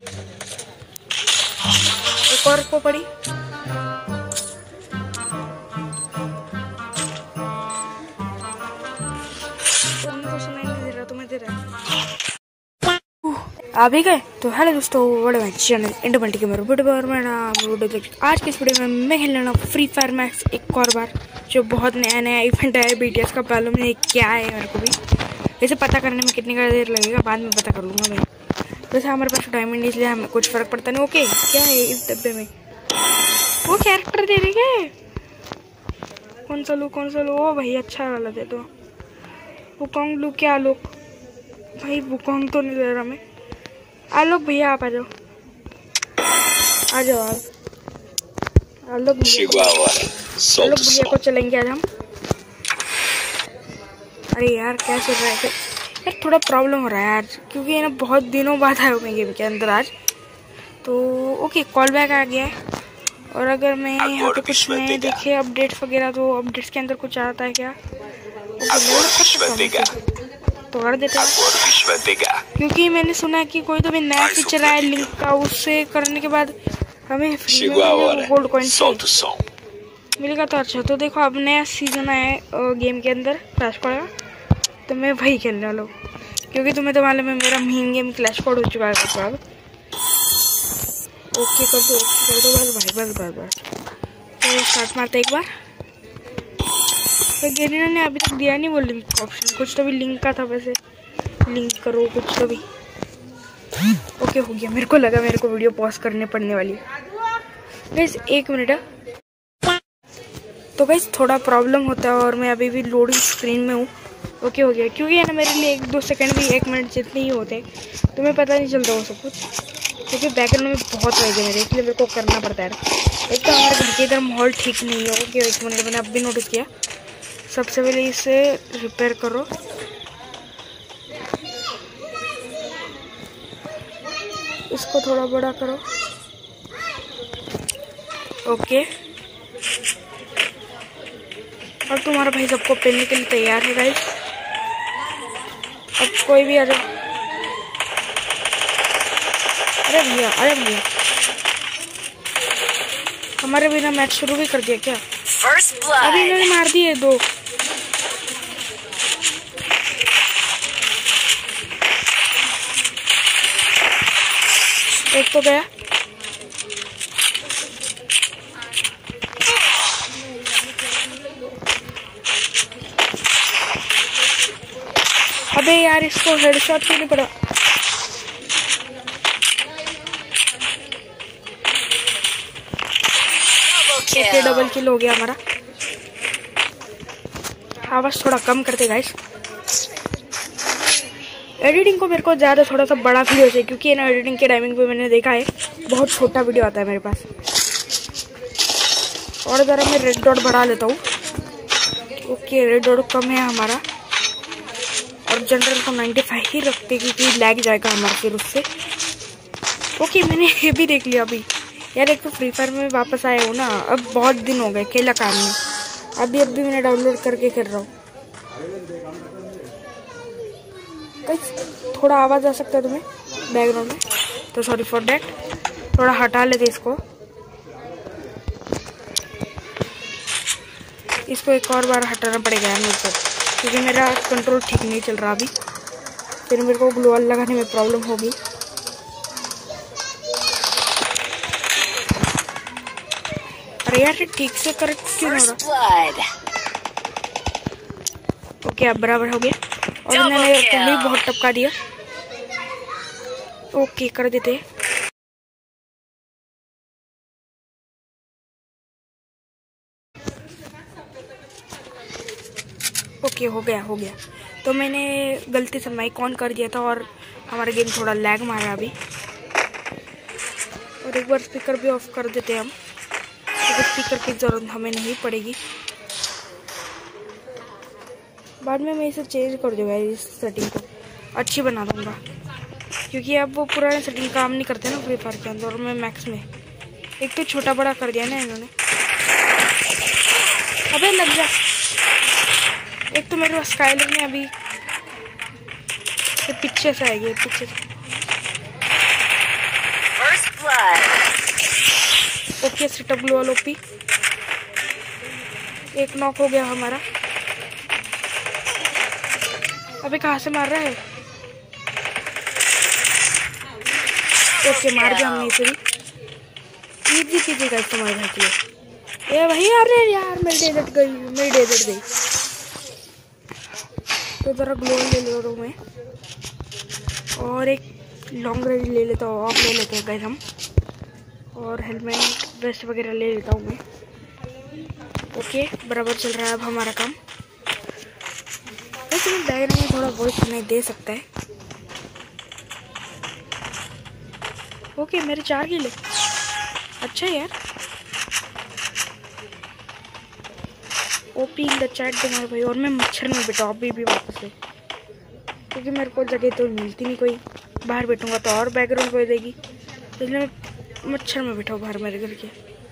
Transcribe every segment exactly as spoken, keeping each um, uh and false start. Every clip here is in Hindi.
एक और को पड़ी। उनको सुनाई नहीं दे रहा, तुम्हें दे रहा है। आ भी गए तो हेलो दोस्तों, बड़े भाई चैनल इंडिपेंडेंट के मेरे वीडियो पर मेरा वीडियो आज के इस वीडियो में मैं खेल लेना फ्री फायर मैक्स एक और बार, जो बहुत नया नया इवेंट है बीटीएस का। पहले में क्या है मेरे को भी वैसे पता करने में कितनी देर लगेगा, बाद में पता कर लूँगा मैं। वैसे हमारे पास डायमंड इसलिए हमें कुछ फर्क पड़ता नहीं। ओके, क्या है इस डब्बे में? वो कैरेक्टर दे रही है। कौन सा लू कौन सा लू? ओ भाई अच्छा वाला दे दो। वुकोंग लू क्या लोग? भाई वुकोंग तो नहीं दे रहा मैं। आ लोग भैया, आप आ जाओ आ जाओ आप आ लोग भैया लोग भैया को चलेंगे आज हम। अरे यार क्या चल रहा है यार? थोड़ा प्रॉब्लम हो रहा है आज, क्योंकि ना बहुत दिनों बाद आया हूँ मैं गेम के अंदर आज। तो ओके, कॉल बैक आ गया है। और अगर मैं यहाँ पे कुछ नए देखे अपडेट्स वगैरह, तो अपडेट्स के अंदर कुछ आता है क्या? तो कर देते हैं, क्योंकि मैंने सुना है कि कोई तो भी नया फीचर आया लिंक का, उससे करने के बाद हमें फ्री में गोल्ड कॉइन मिलेगा। तो अच्छा, तो देखो अब नया सीजन आया है गेम के अंदर क्लैश कोड का, तो मैं वही खेलने वाला हूँ। क्योंकि तुम्हें तो मालूम है मेरा मेन गेम क्लैश कोड हो चुका है। अब ओके कर दो, ओके कर दो बस भाई, बस बस बस। तो स्टार्ट मारते एक बार। तो गेरिना ने अभी तक दिया नहीं वो लिंक ऑप्शन, कुछ तो भी लिंक का था, वैसे लिंक करो कुछ तो भी। ओके हो गया, मेरे को लगा मेरे को वीडियो पॉज करने पड़ने वाली है। गाइस एक मिनट है। तो गाइस थोड़ा प्रॉब्लम होता है और मैं अभी भी लोडिंग स्क्रीन में हूँ। ओके हो गया, क्योंकि है ना मेरे लिए एक दो सेकंड भी एक मिनट जितने ही होते हैं, तुम्हें पता नहीं चलता वो सब कुछ, क्योंकि बैकग्राउंड में बहुत रह गए मेरे, इसलिए मेरे को करना पड़ता है। एक तो हमारे घर के इधर माहौल ठीक नहीं है। ओके एक मिनट, मैंने अब भी नोटिस किया। सबसे पहले इसे रिपेयर करो। इसको थोड़ा बड़ा करो। ओके, और तुम्हारा भाई सबको पहनने के लिए तैयार है गाइस। अब कोई भी आ जाओ। अरे भैया, अरे भैया, हमारे बिना मैच शुरू भी कर दिया क्या? अभी इन्होंने मार दिए दो। एक तो गया। अबे यार, इसको हेडशॉट क्यों नहीं पड़ा? ओके डबल किल हो गया हमारा। आवाज थोड़ा कम करते गाइस। एडिटिंग को मेरे को ज़्यादा थोड़ा सा बड़ा वीडियो चाहिए, क्योंकि ना एडिटिंग के टाइमिंग पे मैंने देखा है बहुत छोटा वीडियो आता है मेरे पास। और ज़रा मैं रेड डॉट बढ़ा लेता हूँ। ओके रेड डॉट कम है हमारा, और जनरल को पचानवे ही रखते, क्योंकि लैग जाएगा हमारा फिर उससे। ओके मैंने ये भी देख लिया अभी। यार एक तो फ्री फायर में वापस आया हूँ ना, अब बहुत दिन हो गए खेला काम में। अभी अभी मैंने डाउनलोड करके खेल रहा हूँ। थोड़ा आवाज़ आ सकता है तुम्हें बैकग्राउंड में, तो सॉरी फॉर डैट। थोड़ा हटा लेते इसको। इसको एक और बार हटाना पड़ेगा यार मेरे को, क्योंकि मेरा कंट्रोल ठीक नहीं चल रहा अभी, फिर मेरे को ग्लोअल लगाने में प्रॉब्लम होगी। अरे यार ठीक से करेक्ट क्यों हो रहा? ओके अब बराबर हो गया, और मैंने पहले ही बहुत टपका दिया। ओके कर देते। ओके हो गया हो गया। तो मैंने गलती से माइक ऑन कर दिया था, और हमारा गेम थोड़ा लैग मारा अभी। और एक बार स्पीकर भी ऑफ कर देते हम, क्योंकि स्पीकर की ज़रूरत हमें नहीं पड़ेगी। बाद में मैं इसे चेंज कर दूँगा, इस सेटिंग को अच्छी बना दूँगा, क्योंकि अब वो पुराने सेटिंग काम नहीं करते ना फ्री फायर के अंदर। और मैं मैक्स में एक तो छोटा बड़ा कर दिया ना इन्होंने। अबे लग जा। एक तो मेरे पास स्काइलर में अभी पीछे से आएगी, पीछे से। देखिए सेटअप ग्लो वालों पे एक नॉक हो गया हमारा। अबे कहाँ से मार रहा है? ओके मार दिया हमने इसे भी। इजी पीजी का इस्तेमाल है के ये भाई। अरे यार मेरी डेजर्ट गई, मेरी डेजर्ट गई। तो जरा ग्लो ले ले रहा हूँ मैं और एक लॉन्ग रेंज ले लेता हूँ। ऑफ ले लेते हैं गाइस हम, और हेलमेट वेस्ट वगैरह ले लेता हूँ मैं। ओके बराबर चल रहा है अब हमारा काम। वैसे मैं बैकग्राउंड में थोड़ा वॉइस सुनाई दे सकता है। ओके मेरे चार किल है, अच्छा यार। ओपी इन द चैट तुम्हारे भाई। और मैं मच्छर में बैठा अभी भी वापस से, क्योंकि मेरे को जगह तो मिलती नहीं कोई। बाहर बैठूंगा तो और बैकग्राउंड कोई देगी, इसलिए मैं मच्छर में बैठा हूँ बाहर मेरे घर के।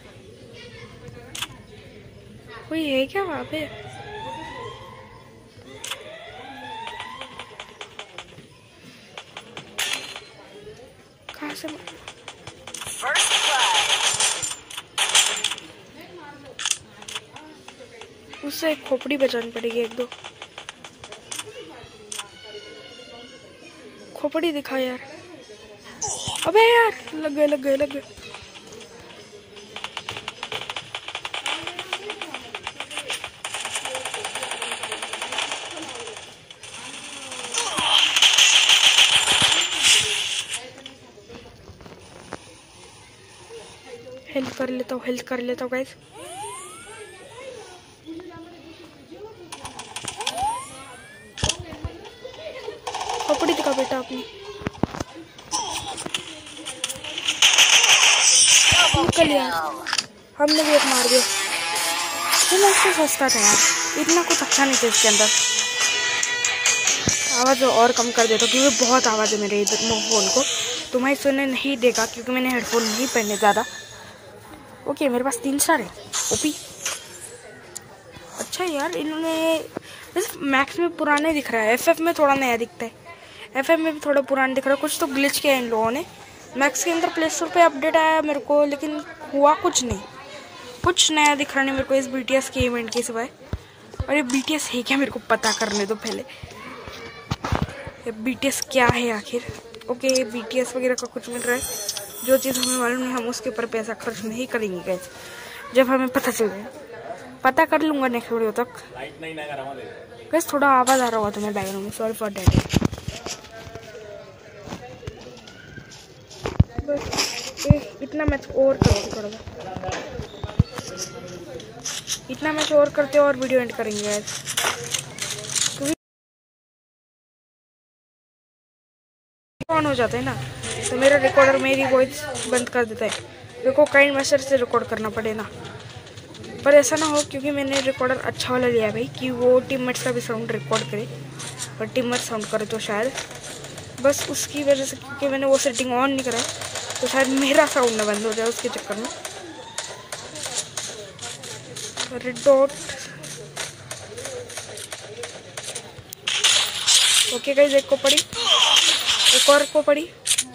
कोई है क्या वहाँ पे? कहाँ से? उससे खोपड़ी बचानी पड़ेगी एक दो। खोपड़ी दिखा यार। अबे यार लग गए लग गए लग गए। हेल्थ कर लेता हूँ, हेल्थ कर लेता हूँ गाइस। खोपड़ी दिखा बेटा अपनी। निकल यार, हमने भी एक मार दिया। ये इससे सस्ता था यार, इतना कुछ अच्छा नहीं था इसके अंदर। आवाज़ और कम कर देता हूँ क्योंकि बहुत आवाज़ है मेरे इधर फ़ोन को, तो मैं सुनने नहीं देगा क्योंकि मैंने हेडफोन नहीं पहने ज़्यादा। ओके मेरे पास तीन स्टार है ओपी। अच्छा यार इन्होंने वैसे मैक्स में पुराने दिख रहा है, एफएफ में थोड़ा नया दिखता है। एफएफ में भी थोड़ा पुराना दिख रहा है। कुछ तो ग्लिच किया इन लोगों ने। मैक्स के अंदर प्ले स्टोर पे अपडेट आया मेरे को, लेकिन हुआ कुछ नहीं, कुछ नया दिख रहा नहीं मेरे को इस बीटीएस के इवेंट के सिवाय। और ये बीटीएस है क्या, मेरे को पता करने दो पहले ये बीटीएस क्या है आखिर। ओके बीटीएस वगैरह का कुछ मिल रहा है, जो चीज़ हमें मालूम नहीं हम उसके ऊपर पैसा खर्च नहीं करेंगे गाइस, जब हमें पता चल जाए। पता कर लूँगा नेक्स्ट वीडियो तक। गाइस थोड़ा आवाज़ आ रहा होगा तुम्हें बैकग्राउंड में, सॉरी फॉर दैट। इतना मैच और करो थोड़ा सा, इतना मैच और करते और वीडियो एंड करेंगे गाइस। ऑन हो जाता है ना तो मेरा रिकॉर्डर मेरी वॉइस बंद कर देता है। मेरे को काइंड मैसेज से रिकॉर्ड करना पड़े ना, पर ऐसा ना हो क्योंकि मैंने रिकॉर्डर अच्छा वाला लिया भाई कि वो टीममेट्स का भी साउंड रिकॉर्ड करे और टीममेट साउंड करे तो शायद बस उसकी वजह से, क्योंकि मैंने वो सेटिंग ऑन नहीं करा तो शायद मेरा साउंड ना बंद हो जाए उसके चक्कर में। Red dot. ओके गाइस एक को पड़ी, एक और को पड़ी।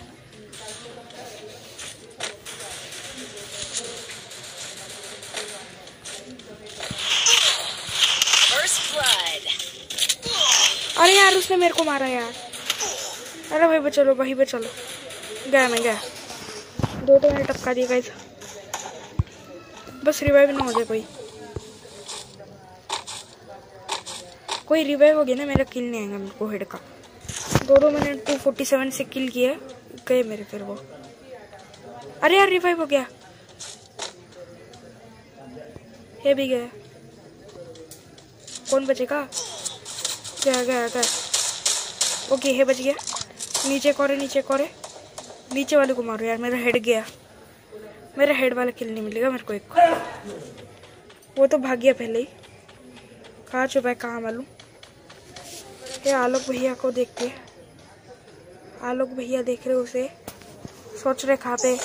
अरे यार उसने मेरे को मारा यार। अरे भाई बचा लो भाई बचा लो। गया मैं गया, दो तो मैंने टपका दिया गाइस। बस रिवाइव ना हो जाए कोई। कोई रिवाइव हो गया ना मेरा किल नहीं आएगा मेरे को हेड का। दो दो मैंने टू फोर्टी सेवन से किल किया, गए मेरे फिर वो। अरे यार रिवाइव हो गया, ये भी गया। कौन बचेगा? गया गया गया। ओके ये बच गया। नीचे कोरे नीचे कोरे, नीचे वाले को मारो यार। मेरा हेड गया, मेरा हेड वाला किल नहीं मिलेगा मेरे को एक को। वो तो भाग गया पहले ही। कहाँ छुपा है कहाँ मालूम। ये आलोक भैया को देखते, आलोक भैया देख रहे उसे, सोच रहे कहाँ पे।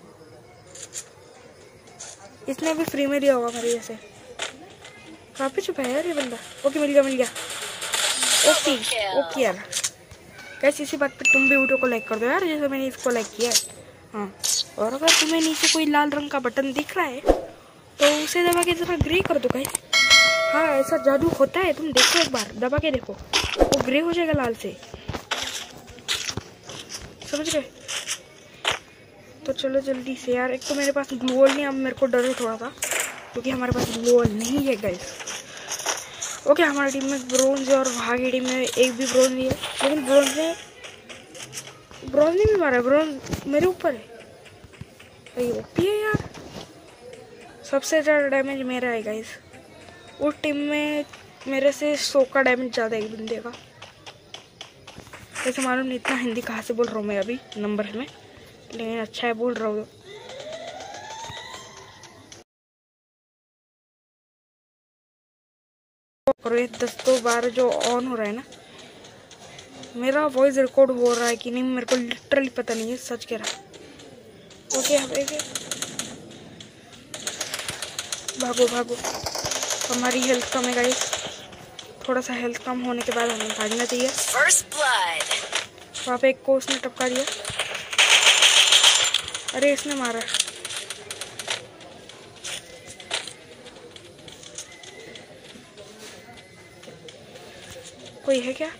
इसने भी फ्री में लिया होगा मेरे जैसे। कहाँ पे छुपा है यार ये बंदा। ओके मिल गया मिल गया। ओके ओके यार। कैसे इसी बात पे तुम भी वीडियो को लाइक कर दो यार, जैसे मैंने इसको लाइक किया है। हाँ, और अगर तुम्हें नीचे कोई लाल रंग का बटन दिख रहा है तो उसे दबा के जरा ग्रे कर दो गाइस। हाँ, ऐसा जादू होता है, तुम देखो एक बार, दबा के देखो, वो ग्रे हो जाएगा लाल से, समझ गए? तो चलो जल्दी से यार, एक तो मेरे पास ग्लू वॉल नहीं, अब मेरे को डर है थोड़ा सा क्योंकि हमारे पास ग्लू वॉल नहीं है गाइस। ओके, हमारी टीम में ब्रोंज और वहाँ की टीम में एक भी ब्रोंज नहीं है, लेकिन ब्रोंज ने ब्रोंज ने भी मारा है, ब्रोंज मेरे ऊपर है, ओपी है यार। सबसे ज़्यादा डैमेज मेरा है गाइस, उस टीम में मेरे से सौ का डैमेज ज़्यादा एक बंदे का। वैसे मालूम नहीं इतना हिंदी कहाँ से बोल रहा हूँ मैं अभी नंबर में, लेकिन अच्छा है बोल रहा हूँ। और ये दस तो बार जो ऑन हो रहा है ना, मेरा वॉइस रिकॉर्ड हो रहा है कि नहीं मेरे को लिटरली पता नहीं है, सच कह रहा। ओके ओके, भागो भागो, हमारी हेल्थ कम है गाइस, थोड़ा सा हेल्थ कम होने के बाद हमें भागना चाहिए। वहाँ पे एक को उसने टपका दिया, अरे इसने मारा, कोई है क्या?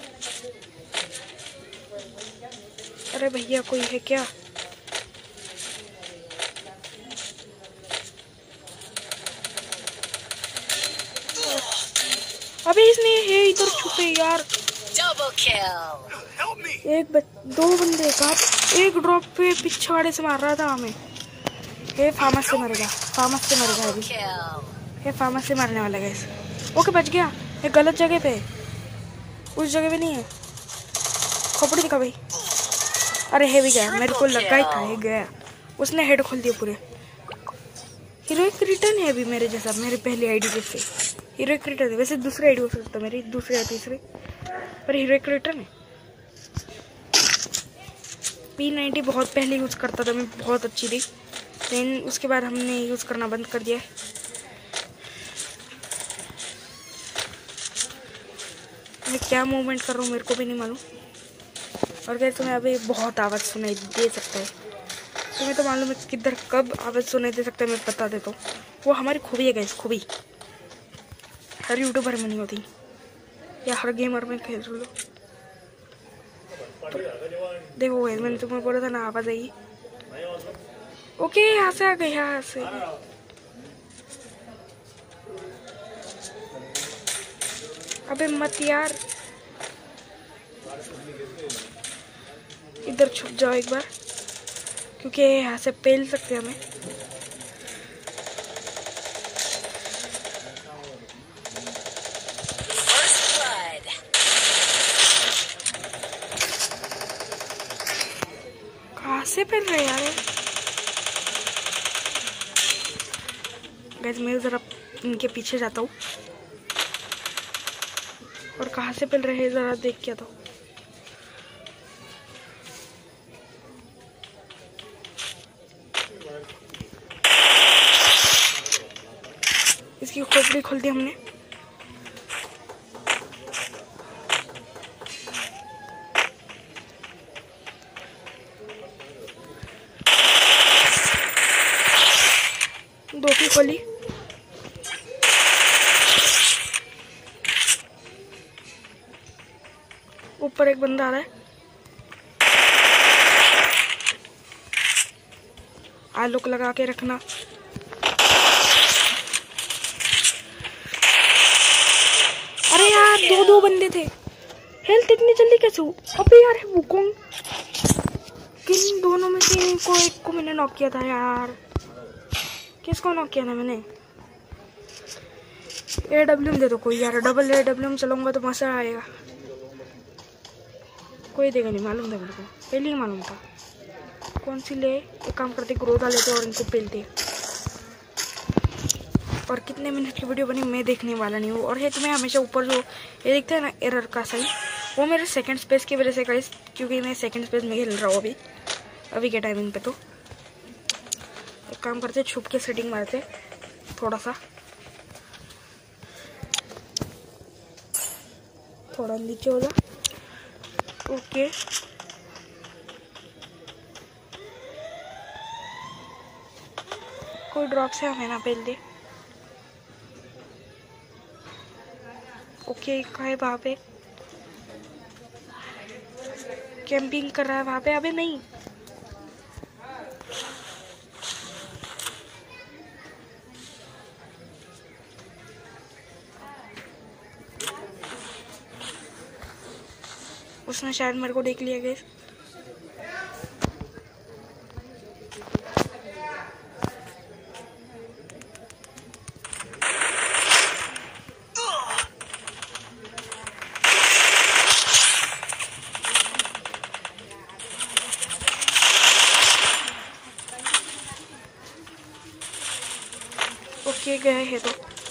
अरे भैया कोई है क्या? अबे इसने है इधर छुपे यार, एक बच, दो बंदे का एक ड्रॉप पे पीछे वाले से मार रहा था हमें। हे फार्मस से मरेगा, फार्मस से मरेगा अभी, हे फार्मस से मारने वाला गैस। ओके बच गया, ये गलत जगह पे, उस जगह पे नहीं है, खोपड़ी दिखा भाई। अरे है भी गया, मेरे को लगा ही था ये गया, उसने हेड खोल दिया पूरे। हीरोइक रिटर्न है अभी मेरे जैसा, मेरे पहले आईडी पे हीरोइक रिटर्न है, वैसे दूसरी आईडी हो सकता है मेरी, दूसरी या तीसरी, पर हीरोइक रिटर्न है। पी नाइन्टी बहुत पहले यूज़ करता था मैं, बहुत अच्छी थी, लेकिन उसके बाद हमने यूज़ करना बंद कर दिया है। मैं क्या मूवमेंट कर रहा हूँ मेरे को भी नहीं मालूम, और क्या तुम्हें अभी बहुत आवाज़ सुनाई दे सकता है, तुम्हें तो मालूम है किधर कब आवाज़ सुनाई दे सकता है, मैं बता देता हूँ। वो हमारी खूबी है गैस, खूबी हर यूट्यूबर में नहीं होती या हर गेमर में खेल लो। तो देखो गैस, मैंने तुम्हें बोला था ना आवाज़ आई। ओके यहाँ से आ गए, यहाँ से अबे मत यार, इधर छुप जाओ एक बार, क्योंकि यहाँ से पेल सकते हैं हमें। कहाँ से पेल रहे यार गैस, मैं जरा इनके पीछे जाता हूँ, और कहाँ से पेल रहे हैं जरा देख के आता हूँ। इसकी खोपड़ी खोल दी हमने, दो की खोली, ऊपर एक बंदा आ रहा है, आलू को लगा के रखना। अरे यार दो दो बंदे थे, हेल्थ इतनी जल्दी कैसे हो? अबे यार वो कौन, किन दोनों में से को एक को मैंने नॉक किया था यार, किसको नॉक किया था मैंने? ए डब्ल्यू दे दो कोई यार, डबल ए डब्ल्यू चलाऊंगा तो मजा आएगा। कोई देगा नहीं, मालूम था मेरे को, पहले ही मालूम था। कौन सी ले, एक काम करते ग्रोथा लेते और इनको पेलते। और कितने मिनट की वीडियो बनी मैं देखने वाला नहीं हूँ। और ये तुम्हें हमेशा ऊपर जो ये दिखता है ना एरर का साइन, वो मेरे सेकंड स्पेस की वजह से गाइस, क्योंकि मैं सेकंड स्पेस में खेल रहा हूँ अभी अभी के टाइमिंग पे। तो एक काम करते छुप के सेटिंग मारते थोड़ा सा, थोड़ा नीचे हो जा। ओके कोई ड्रॉप से हमें ना पेल दे। ओके कहाँ है वहाँ पे? कैंपिंग कर रहा है वहाँ पे। अबे नहीं, उसने शायद मेरे को देख लिया गाइस। ओके गए है तो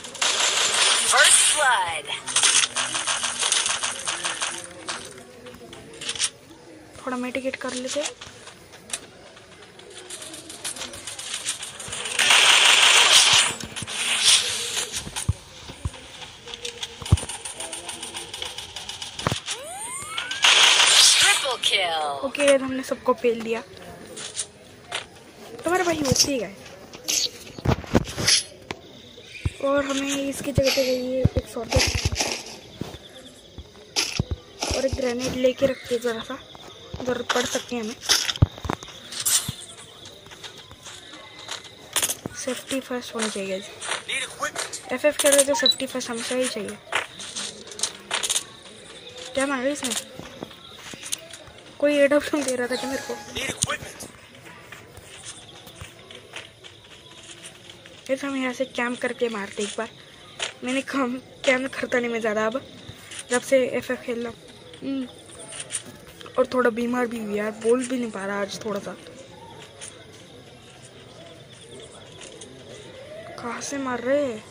थोड़ा मेडिकेट कर लेते। ओके okay, हमने सबको पेल दिया। तुम्हारे भाई होती गए और हमें इसकी जगह पे चाहिए एक सॉर्ट और एक ग्रेनेड लेके रखते हैं, ज़रा सा जरूरत पड़ सकती है हमें। सेफ्टी फर्स्ट होनी चाहिए। एफ एफ कर रहे तो सेफ्टी फर्स्ट हमेशा ही चाहिए। क्या मान रही इसमें? कोई एडप्शन दे रहा था क्या मेरे को? फिर हम यहाँ से कैंप करके मारते एक बार। मैंने कम कैंप करता नहीं मैं ज़्यादा अब, जब से एफ एफ खेल रहा। और थोड़ा बीमार भी हुई यार, बोल भी नहीं पा रहा आज थोड़ा सा। कहाँ से मार रहे हैं?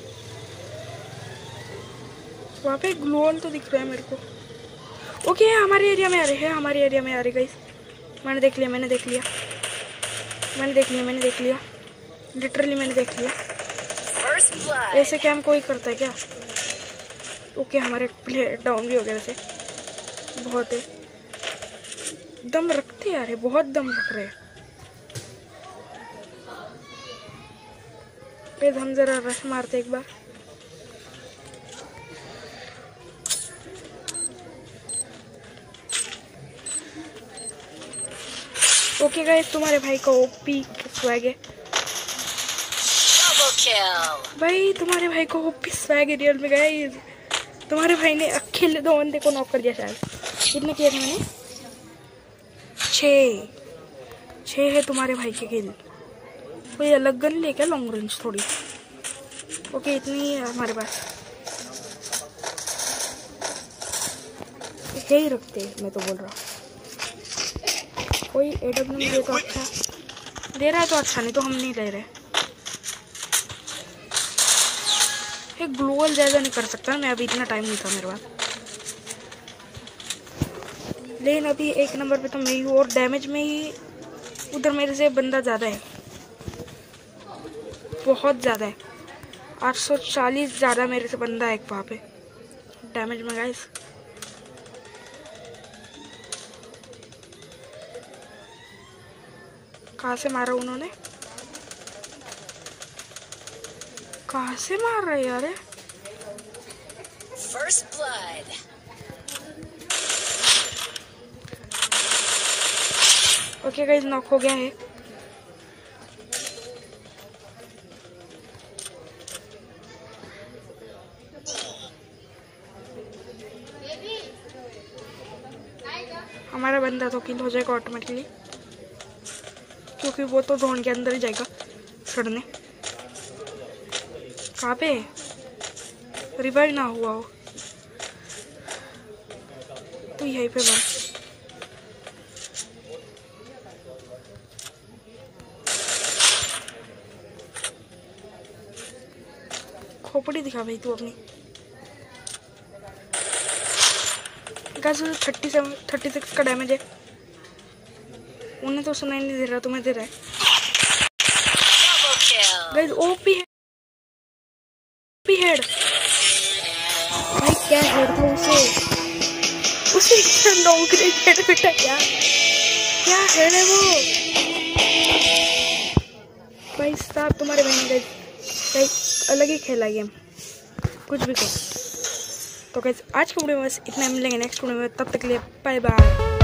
वहाँ पे ग्लोअल तो दिख रहा है मेरे को। ओके हमारे एरिया में आ रहे हैं, हमारे एरिया में आ रहे गाइस। मैंने देख लिया मैंने देख लिया मैंने देख लिया मैंने देख लिया लिटरली मैंने देख लिया। ऐसे कैंप कोई करता है क्या? ओके हमारे प्लेयर डाउन भी हो गए वैसे। बहुत है दम रखते यार, है बहुत दम रख रहे हैं। फिर हम जरा रश मारते एक बार। ओके गाइस तुम्हारे भाई का ओपी स्वैग है भाई, तुम्हारे भाई को ओपी स्वैग है रियल में गाइस। तुम्हारे भाई ने अकेले दो बंदे को नॉक कर दिया शायद। कितने किए थे मैंने? छः छः है तुम्हारे भाई के किल। कोई अलग गन ले क्या लॉन्ग रेंज थोड़ी? ओके इतनी ही है हमारे पास, यही रखते मैं तो बोल रहा हूँ। कोई एडब्ल्यू दे तो अच्छा दे रहा है तो अच्छा, नहीं तो हम नहीं ले रहे। एक ग्लोबल ज़्यादा नहीं कर सकता मैं, अभी इतना टाइम नहीं था मेरे पास। लेकिन अभी एक नंबर पे तो मैं ही हूँ और डैमेज में ही उधर मेरे से बंदा ज़्यादा है, बहुत ज़्यादा है। आठ सौ चालीस ज़्यादा मेरे से बंदा है एक वहाँ पे डैमेज में गाइस। कहाँ से मारा उन्होंने? कहाँ से मार रहे यार? First blood. Okay guys knock हो गया है। हमारा बंदा तो किल हो जाएगा ऑटोमेटिकली, क्योंकि वो तो जोन के अंदर ही जाएगा सड़ने। कहाँ पे? रिवाइव ना हुआ हो तो यहीं पे बस। खोपड़ी दिखा भाई तू अपनी। Guys thirty seven thirty six का डैमेज है। उन्हें तो सुनाई नहीं दे रहा, तुम्हें दे रहा है गाइस। ओपी है, ओपी हेड भाई। क्या हेड था उसे उसे क्या नौकरी हेड बेटा, क्या क्या हेड है वो भाई। साहब तुम्हारे बहन का एक अलग ही खेला गेम, कुछ भी कहो। तो कैसे आज के वीडियो में बस इतना, मिलेंगे नेक्स्ट वीडियो में, तब तक के लिए बाय बाय।